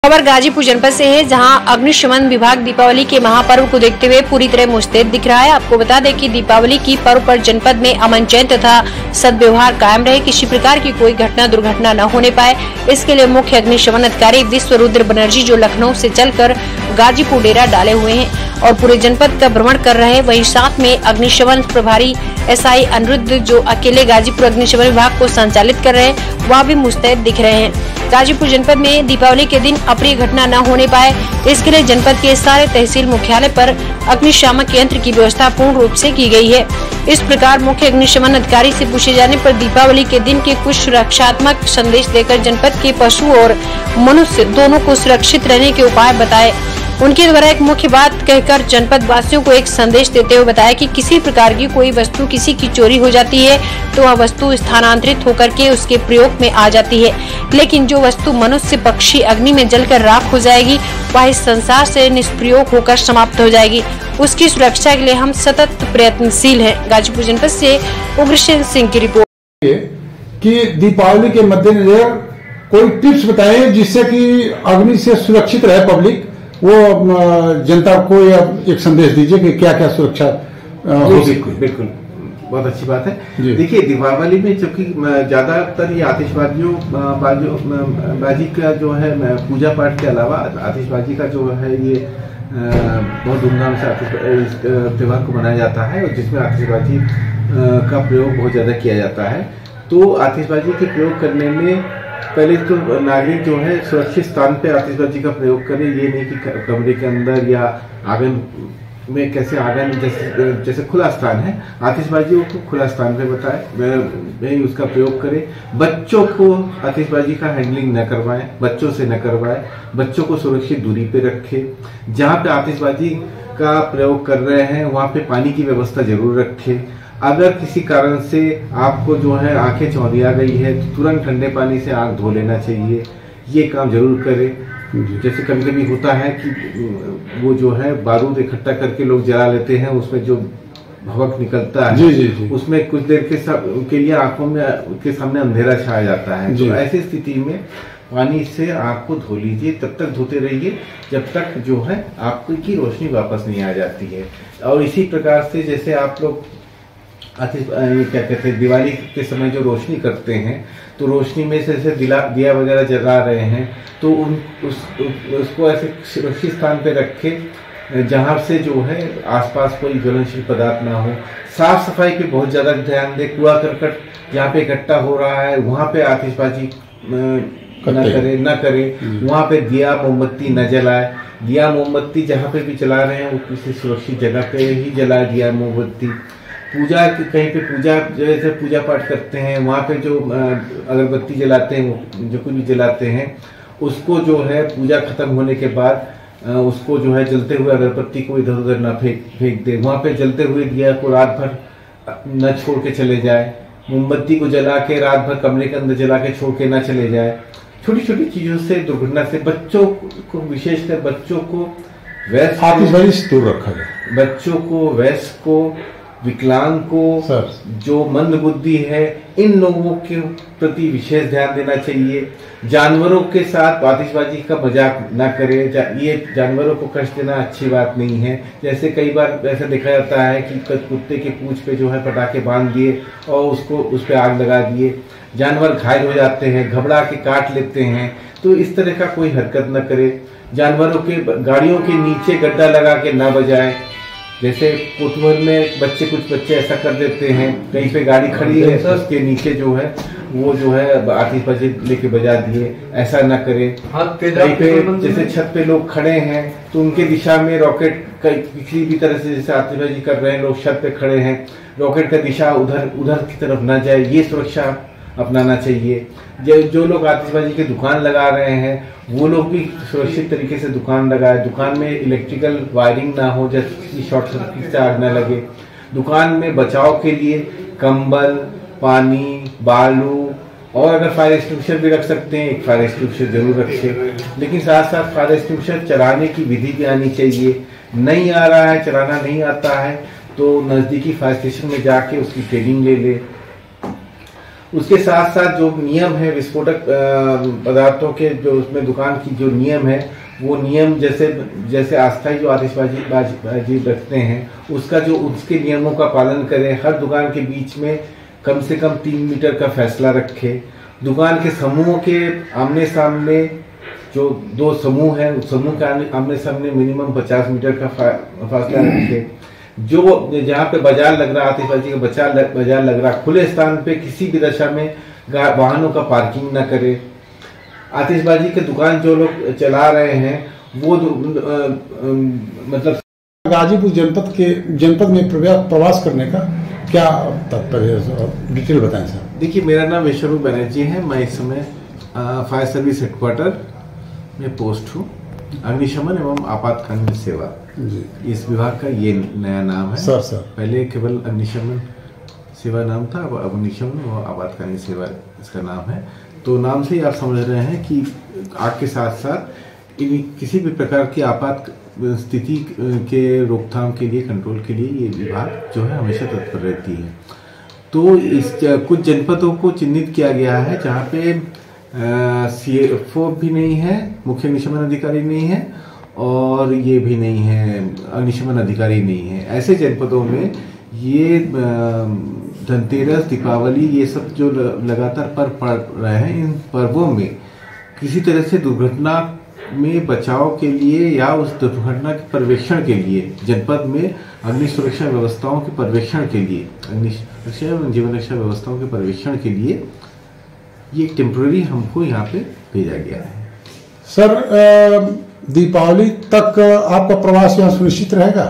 खबर गाजीपुर जनपद से है, जहां अग्निशमन विभाग दीपावली के महापर्व को देखते हुए पूरी तरह मुस्तैद दिख रहा है। आपको बता दें कि दीपावली की पर्व पर जनपद में अमन चैन तथा सद्व्यवहार कायम रहे, किसी प्रकार की कोई घटना दुर्घटना न होने पाए, इसके लिए मुख्य अग्निशमन अधिकारी विश्वरुद्र बनर्जी जो लखनऊ से चलकर गाजीपुर डेरा डाले हुए हैं और पूरे जनपद का भ्रमण कर रहे हैं। वहीं साथ में अग्निशमन प्रभारी एसआई अनिरुद्ध जो अकेले गाजीपुर अग्निशमन विभाग को संचालित कर रहे हैं, वह भी मुस्तैद दिख रहे हैं। गाजीपुर जनपद में दीपावली के दिन अप्रिय घटना न होने पाए, इसके लिए जनपद के सारे तहसील मुख्यालय पर अग्निशामक यंत्र की व्यवस्था पूर्ण रूप से की गई है। इस प्रकार मुख्य अग्निशमन अधिकारी से पूछे जाने पर दीपावली के दिन के कुछ सुरक्षात्मक संदेश देकर जनपद के पशु और मनुष्य दोनों को सुरक्षित रहने के उपाय बताए। उनके द्वारा एक मुख्य बात कहकर जनपद वासियों को एक संदेश देते हुए बताया कि किसी प्रकार की कोई वस्तु किसी की चोरी हो जाती है तो वह वस्तु स्थानांतरित होकर के उसके प्रयोग में आ जाती है, लेकिन जो वस्तु मनुष्य पक्षी अग्नि में जलकर राख हो जाएगी वह इस संसार से निष्प्रयोग होकर समाप्त हो जाएगी। उसकी सुरक्षा के लिए हम सतत प्रयत्नशील हैं। गाजीपुर जनपद से उग्रसेन सिंह की रिपोर्ट। कि दीपावली के मद्देनजर कोई टिप्स बताएं जिससे कि अग्नि से सुरक्षित रहे पब्लिक, वो जनता को एक संदेश दीजिए कि क्या क्या सुरक्षा हो सकती है। बिल्कुल, बहुत अच्छी बात है। देखिए, दीपावली में चूंकि ज्यादातर ये आतिशबाजी का जो है पूजा पाठ के अलावा आतिशबाजी का जो है ये बहुत धूमधाम से इस त्योहार को मनाया जाता है और जिसमें आतिशबाजी का प्रयोग बहुत ज्यादा किया जाता है। तो आतिशबाजी के प्रयोग करने में पहले तो नागरिक जो है सुरक्षित स्थान पे आतिशबाजी का प्रयोग करे। ये नहीं कि कमरे के अंदर या आंगन में, कैसे आंगन जैसे खुला स्थान है, आतिशबाजी को खुला स्थान पे बताए उसका प्रयोग करे। बच्चों को आतिशबाजी का हैंडलिंग न करवाएं, बच्चों से न करवाएं, बच्चों को सुरक्षित दूरी पे रखे। जहाँ पे आतिशबाजी का प्रयोग कर रहे हैं वहाँ पे पानी की व्यवस्था जरूर रखें। अगर किसी कारण से आपको जो है आंखें चौंधिया गई है तो तुरंत ठंडे पानी से आंख धो लेना चाहिए। ये काम जरूर करें। जैसे कभी कभी होता है कि वो जो है बारूद इकट्ठा करके लोग जला लेते हैं, उसमें जो भवक निकलता है जी। उसमें कुछ देर के लिए आंखों में के सामने अंधेरा छा जाता है। तो ऐसी स्थिति में पानी से आंख को धो लीजिए, तब तक धोते रहिए जब तक जो है आपकी रोशनी वापस नहीं आ जाती है। और इसी प्रकार से जैसे आप लोग क्या कहते हैं दिवाली के समय जो रोशनी करते हैं, तो रोशनी में से दिया वगैरह जला रहे हैं तो उसको ऐसे सुरक्षित स्थान पे रखें जहाँ से जो है आसपास कोई ज्वलनशील पदार्थ ना हो। साफ सफाई पे बहुत ज्यादा ध्यान दें। कूड़ा करकट जहाँ पे इकट्ठा हो रहा है वहाँ पे आतिशबाजी न करें। वहाँ पे दिया मोमबत्ती न जलाए। दिया मोमबत्ती जहाँ पे भी जला रहे हैं वो किसी सुरक्षित जगह पे ही जलाए दिया मोमबत्ती। पूजा कहीं पे जैसे पूजा पाठ करते हैं वहाँ पे जो अगरबत्ती जलाते हैं, जो कुछ भी जलाते हैं, उसको जो है पूजा खत्म होने के बाद उसको जो है जलते हुए अगरबत्ती को इधर उधर ना फेंक दे। वहाँ पे जलते हुए दिया को रात भर न छोड़ के चले जाए। मोमबत्ती को जला के रात भर कमरे के अंदर जला के छोड़ के ना चले जाए। छोटी छोटी चीजों से दुर्घटना से बच्चों को, विशेषकर बच्चों को आतिशबाजी से दूर रखा जाए। बच्चों को, वयस्क को, विकलांग को, जो मंद बुद्धि है, इन लोगों के प्रति विशेष ध्यान देना चाहिए। जानवरों के साथ आतिशबाजी का मजाक ना करें। ये जानवरों को कष्ट देना अच्छी बात नहीं है। जैसे कई बार ऐसा देखा जाता है कि कुत्ते के पूंछ पे जो है पटाखे बांध दिए और उस पे आग लगा दिए। जानवर घायल हो जाते हैं, घबरा के काट लेते हैं। तो इस तरह का कोई हरकत न करे। जानवरों के गाड़ियों के नीचे गड्ढा लगा के ना बजाए। जैसे कोतवाल में कुछ बच्चे ऐसा कर देते हैं, कहीं पे गाड़ी खड़ी है तो उसके नीचे जो है वो जो है आतिशबाजी लेके बजा दिए। ऐसा ना करें। कहीं पे जैसे छत पे लोग खड़े हैं तो उनके दिशा में रॉकेट किसी भी तरह से जैसे आतिशबाजी कर रहे हैं, लोग छत पे खड़े हैं, रॉकेट का दिशा उधर की तरफ ना जाए। ये सुरक्षा अपनाना चाहिए। जो लोग आतिशबाजी की दुकान लगा रहे हैं वो लोग भी सुरक्षित तरीके से दुकान लगाए। दुकान में इलेक्ट्रिकल वायरिंग ना हो, जैसे शॉर्ट सर्किट से आग न लगे। दुकान में बचाव के लिए कंबल, पानी, बालू और अगर फायर एक्सटिंग्विशर भी रख सकते हैं, एक फायर एक्सटिंग्विशर जरूर रखें। लेकिन साथ साथ फायर एक्सटिंग्विशर चलाने की विधि भी आनी चाहिए। नहीं आ रहा है, चलाना नहीं आता है तो नजदीकी फायर स्टेशन में जाके उसकी ट्रेनिंग ले ले। उसके साथ साथ जो नियम है विस्फोटक पदार्थों के, जो उसमें दुकान की जो नियम है, वो नियम जैसे अस्थायी जो आतिशबाजी रखते हैं उसके नियमों का पालन करें। हर दुकान के बीच में कम से कम 3 मीटर का फैसला रखें। दुकान के समूहों के आमने सामने जो 2 समूह हैं, उस समूह के आमने सामने मिनिमम 50 मीटर का फासला रखें। जो जहाँ पे बाजार लग रहा, आतिशबाजी का बाजार लग रहा, खुले स्थान पे किसी भी दशा में वाहनों का पार्किंग न करे। आतिशबाजी के दुकान जो लोग चला रहे हैं वो मतलब गाजीपुर जनपद में प्रवास करने का क्या तात्पर्य है, डिटेल बताएं सर। देखिए, मेरा नाम विश्वरूप बनर्जी है। मैं इस समय फायर सर्विस हेडक्वार्टर में पोस्ट हूँ। अग्निशमन एवं आपातकालीन सेवा जी, इस विभाग का ये नया नाम है। सर पहले केवल अग्निशमन सेवा नाम था, अब अग्निशमन एवं आपातकालीन सेवा इसका नाम है। तो नाम से ही आप समझ रहे हैं कि आग के साथ साथ किसी भी प्रकार की आपात स्थिति के रोकथाम के लिए, कंट्रोल के लिए ये विभाग जो है हमेशा तत्पर रहती है। तो कुछ जनपदों को चिन्हित किया गया है जहाँ पे CFO भी नहीं है, मुख्य अग्निशमन अधिकारी नहीं है, और ये भी नहीं है, अग्निशमन अधिकारी नहीं है। ऐसे जनपदों में ये धनतेरस, दीपावली, ये सब जो लगातार पर्व पड़ रहे हैं, इन पर्वों में किसी तरह से दुर्घटना में बचाव के लिए या उस दुर्घटना के पर्यवेक्षण के लिए जनपद में अग्नि सुरक्षा व्यवस्थाओं के पर्यवेक्षण के लिए, अग्नि सुरक्षा एवं जीवन रक्षा व्यवस्थाओं के पर्यवेक्षण के लिए ये टेम्पररी हमको यहाँ पे भेजा गया है। सर, दीपावली तक आपका प्रवास यहाँ सुनिश्चित रहेगा?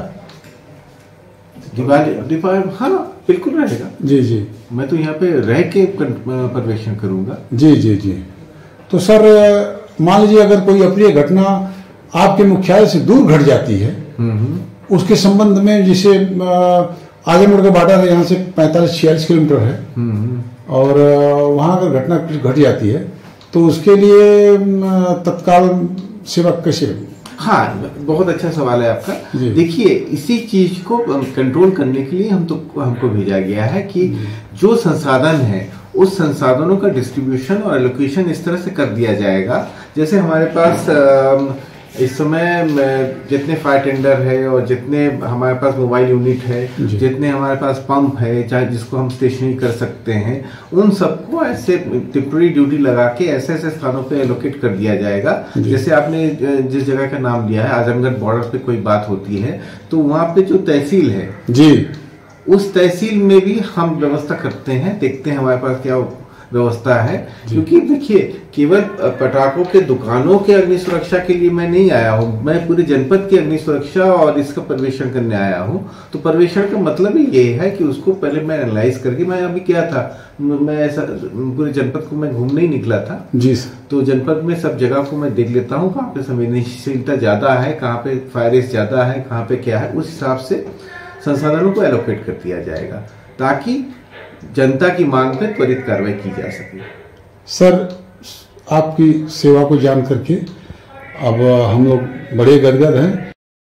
दीपावली हाँ बिल्कुल रहेगा। जी, मैं तो यहाँ पे रह के पर्यवेक्षण करूंगा। जी। तो सर, मान लीजिए अगर कोई अप्रिय घटना आपके मुख्यालय से दूर घट जाती है, उसके संबंध में, जिसे आजमगढ़ का बॉर्डर यहाँ से 45-46 किलोमीटर है, और वहाँ अगर घटना घट जाती है तो उसके लिए तत्काल सेवा कैसे? हाँ, बहुत अच्छा सवाल है आपका। देखिए, इसी चीज को कंट्रोल करने के लिए हमको भेजा गया है कि जो संसाधन है उस संसाधनों का डिस्ट्रीब्यूशन और एलोकेशन इस तरह से कर दिया जाएगा, जैसे हमारे पास इस समय जितने फायर टेंडर है और जितने हमारे पास मोबाइल यूनिट है, जितने हमारे पास पंप है, चाहे जिसको हम स्टेशनरी कर सकते हैं, उन सबको ऐसे टेम्पररी ड्यूटी लगा के ऐसे स्थानों पे एलोकेट कर दिया जाएगा। जैसे आपने जिस जगह का नाम लिया है, आजमगढ़ बॉर्डर पे कोई बात होती है तो वहाँ पे जो तहसील है जी, उस तहसील में भी हम व्यवस्था करते हैं, देखते हैं हमारे पास क्या व्यवस्था है। क्योंकि देखिए, केवल पटाखों के दुकानों के अग्नि सुरक्षा के लिए मैं नहीं आया हूँ, मैं पूरे जनपद की अग्नि सुरक्षा और इसका पर्यवेक्षण करने आया हूँ। तो पर्यवेक्षण का मतलब ही ये है कि उसको पहले मैं एनालाइज करके, मैं अभी क्या था, मैं ऐसा पूरे जनपद को मैं घूमने ही निकला था जी। तो जनपद में सब जगह को मैं देख लेता हूँ, कहाँ पे संवेदनशीलता ज्यादा है, कहाँ पे फायर ज्यादा है, कहाँ पे क्या है, उस हिसाब से संसाधनों को एलोकेट कर दिया जाएगा ताकि जनता की मांग पर त्वरित कार्रवाई की जा सके। सर, आपकी सेवा को जान करके अब हम लोग बड़े गदगद हैं